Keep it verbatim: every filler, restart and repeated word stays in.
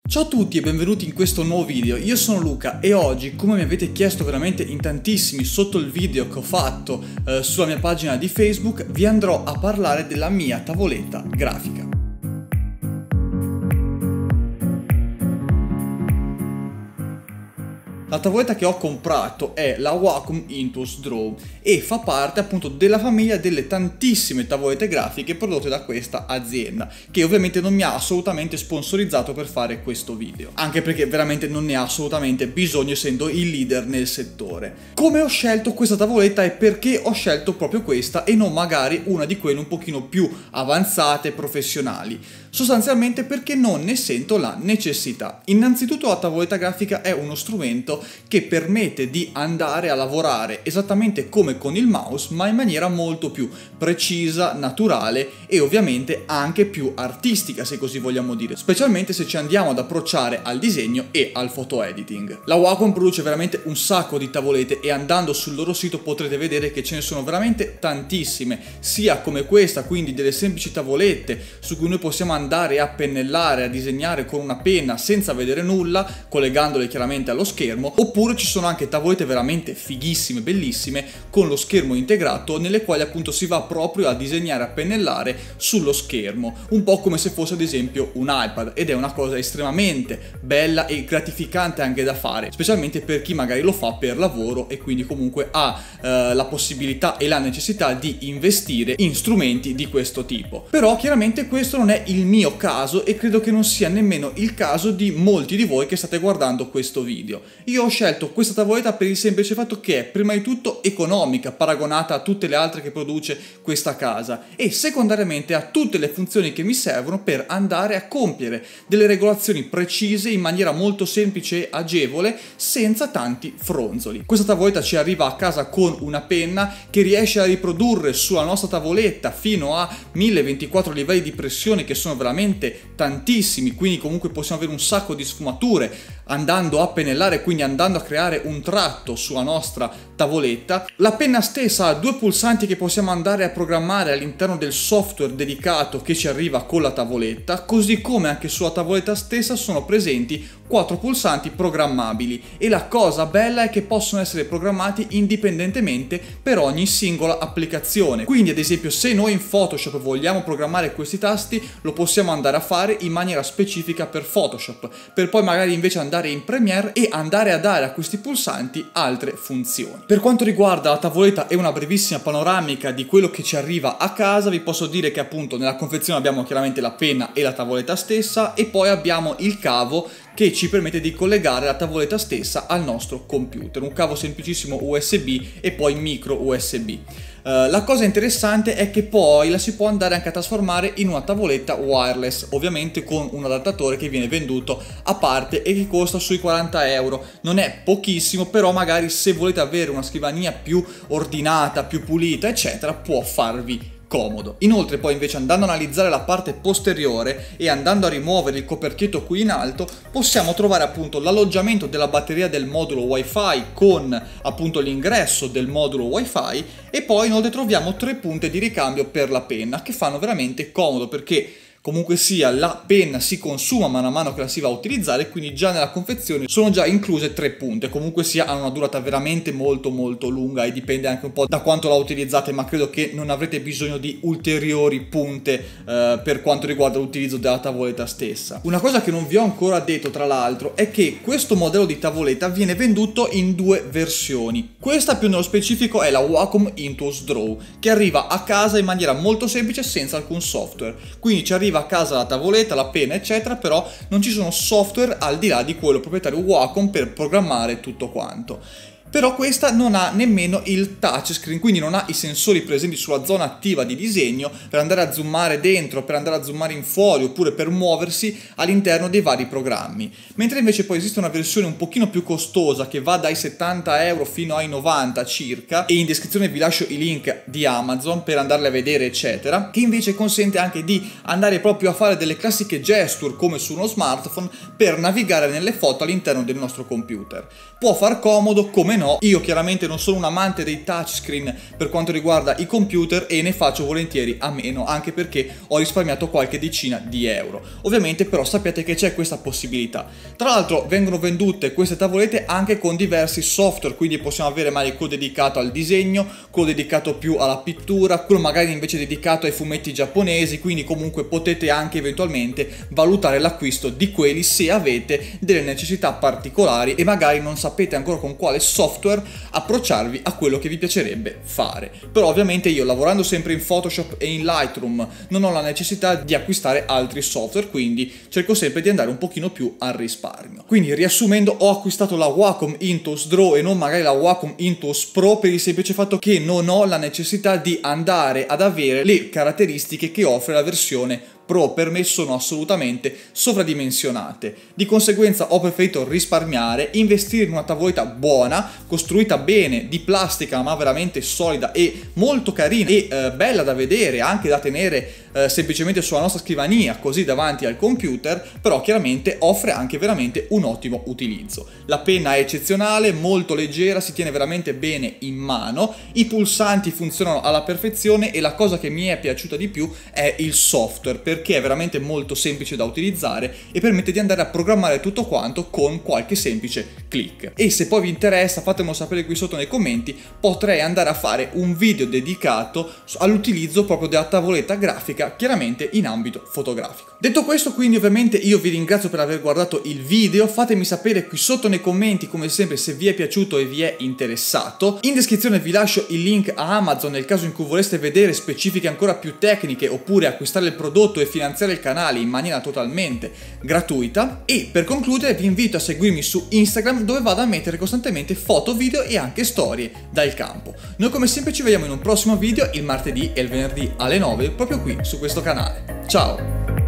Ciao a tutti e benvenuti in questo nuovo video. Io sono Luca e oggi, come mi avete chiesto veramente in tantissimi sotto il video che ho fatto eh, sulla mia pagina di Facebook, vi andrò a parlare della mia tavoletta grafica. La tavoletta che ho comprato è la Wacom Intuos Draw e fa parte appunto della famiglia delle tantissime tavolette grafiche prodotte da questa azienda, che ovviamente non mi ha assolutamente sponsorizzato per fare questo video, anche perché veramente non ne ha assolutamente bisogno essendo il leader nel settore. Come ho scelto questa tavoletta e perché ho scelto proprio questa e non magari una di quelle un pochino più avanzate, professionali? Sostanzialmente perché non ne sento la necessità. Innanzitutto la tavoletta grafica è uno strumento che permette di andare a lavorare esattamente come con il mouse, ma in maniera molto più precisa, naturale e ovviamente anche più artistica, se così vogliamo dire, specialmente se ci andiamo ad approcciare al disegno e al photo editing. La Wacom produce veramente un sacco di tavolette e andando sul loro sito potrete vedere che ce ne sono veramente tantissime, sia come questa, quindi delle semplici tavolette su cui noi possiamo andare a pennellare, a disegnare con una penna senza vedere nulla, collegandole chiaramente allo schermo, oppure ci sono anche tavolette veramente fighissime, bellissime, con lo schermo integrato, nelle quali appunto si va proprio a disegnare, a pennellare sullo schermo, un po' come se fosse ad esempio un iPad, ed è una cosa estremamente bella e gratificante anche da fare, specialmente per chi magari lo fa per lavoro e quindi comunque ha eh, la possibilità e la necessità di investire in strumenti di questo tipo. Però chiaramente questo non è il mio caso e credo che non sia nemmeno il caso di molti di voi che state guardando questo video. Io ho scelto questa tavoletta per il semplice fatto che è prima di tutto economica paragonata a tutte le altre che produce questa casa e secondariamente ha tutte le funzioni che mi servono per andare a compiere delle regolazioni precise in maniera molto semplice e agevole senza tanti fronzoli. Questa tavoletta ci arriva a casa con una penna che riesce a riprodurre sulla nostra tavoletta fino a mille ventiquattro livelli di pressione, che sono veramente tantissimi, quindi comunque possiamo avere un sacco di sfumature andando a pennellare, quindi andando a creare un tratto sulla nostra tavoletta. La penna stessa ha due pulsanti che possiamo andare a programmare all'interno del software dedicato che ci arriva con la tavoletta, così come anche sulla tavoletta stessa sono presenti quattro pulsanti programmabili e la cosa bella è che possono essere programmati indipendentemente per ogni singola applicazione. Quindi ad esempio se noi in Photoshop vogliamo programmare questi tasti lo possiamo andare a fare in maniera specifica per Photoshop, per poi magari invece andare in Premiere e andare a dare a questi pulsanti altre funzioni. Per quanto riguarda la tavoletta e una brevissima panoramica di quello che ci arriva a casa, vi posso dire che appunto nella confezione abbiamo chiaramente la penna e la tavoletta stessa e poi abbiamo il cavo che ci permette di collegare la tavoletta stessa al nostro computer, un cavo semplicissimo U S B e poi micro U S B. Uh, la cosa interessante è che poi la si può andare anche a trasformare in una tavoletta wireless, ovviamente con un adattatore che viene venduto a parte e che costa sui quaranta euro. Non è pochissimo, però magari se volete avere una scrivania più ordinata, più pulita, eccetera, può farvi comodo. Inoltre poi invece andando a analizzare la parte posteriore e andando a rimuovere il coperchietto qui in alto possiamo trovare appunto l'alloggiamento della batteria del modulo wifi con appunto l'ingresso del modulo wifi e poi inoltre troviamo tre punte di ricambio per la penna che fanno veramente comodo, perché comunque sia la penna si consuma man mano che la si va a utilizzare, quindi già nella confezione sono già incluse tre punte, comunque sia hanno una durata veramente molto molto lunga e dipende anche un po' da quanto la utilizzate, ma credo che non avrete bisogno di ulteriori punte eh, per quanto riguarda l'utilizzo della tavoletta stessa. Una cosa che non vi ho ancora detto tra l'altro è che questo modello di tavoletta viene venduto in due versioni. Questa più nello specifico è la Wacom Intuos Draw, che arriva a casa in maniera molto semplice senza alcun software, quindi ci arriva a casa la tavoletta, la penna eccetera, però non ci sono software al di là di quello proprietario Wacom per programmare tutto quanto. Però questa non ha nemmeno il touchscreen, quindi non ha i sensori presenti sulla zona attiva di disegno per andare a zoomare dentro, per andare a zoomare in fuori oppure per muoversi all'interno dei vari programmi. Mentre invece poi esiste una versione un pochino più costosa che va dai settanta euro fino ai novanta circa, e in descrizione vi lascio i link di Amazon per andarle a vedere eccetera, che invece consente anche di andare proprio a fare delle classiche gesture come su uno smartphone per navigare nelle foto all'interno del nostro computer. Può far comodo come no, io chiaramente non sono un amante dei touchscreen per quanto riguarda i computer e ne faccio volentieri a meno, anche perché ho risparmiato qualche decina di euro. Ovviamente però sappiate che c'è questa possibilità. Tra l'altro vengono vendute queste tavolette anche con diversi software, quindi possiamo avere magari quello dedicato al disegno, quello dedicato più alla pittura, quello magari invece dedicato ai fumetti giapponesi, quindi comunque potete anche eventualmente valutare l'acquisto di quelli se avete delle necessità particolari e magari non sapete ancora con quale software approcciarvi a quello che vi piacerebbe fare. Però ovviamente io, lavorando sempre in Photoshop e in Lightroom, non ho la necessità di acquistare altri software, quindi cerco sempre di andare un pochino più al risparmio. Quindi riassumendo, ho acquistato la Wacom Intuos Draw e non magari la Wacom Intuos Pro per il semplice fatto che non ho la necessità di andare ad avere le caratteristiche che offre la versione Pro. Per me sono assolutamente sovradimensionate. Di conseguenza ho preferito risparmiare, investire in una tavoletta buona, costruita bene, di plastica ma veramente solida e molto carina e eh, bella da vedere, anche da tenere eh, semplicemente sulla nostra scrivania, così davanti al computer, però chiaramente offre anche veramente un ottimo utilizzo. La penna è eccezionale, molto leggera, si tiene veramente bene in mano, i pulsanti funzionano alla perfezione e la cosa che mi è piaciuta di più è il software, perché è veramente molto semplice da utilizzare e permette di andare a programmare tutto quanto con qualche semplice click. E se poi vi interessa, fatemelo sapere qui sotto nei commenti, potrei andare a fare un video dedicato all'utilizzo proprio della tavoletta grafica, chiaramente in ambito fotografico. Detto questo, quindi ovviamente io vi ringrazio per aver guardato il video, fatemi sapere qui sotto nei commenti come sempre se vi è piaciuto e vi è interessato. In descrizione vi lascio il link a Amazon nel caso in cui voleste vedere specifiche ancora più tecniche oppure acquistare il prodotto e finanziare il canale in maniera totalmente gratuita. E per concludere vi invito a seguirmi su Instagram, dove vado a mettere costantemente foto, video e anche storie dal campo. Noi come sempre ci vediamo in un prossimo video il martedì e il venerdì alle nove proprio qui su questo canale. Ciao!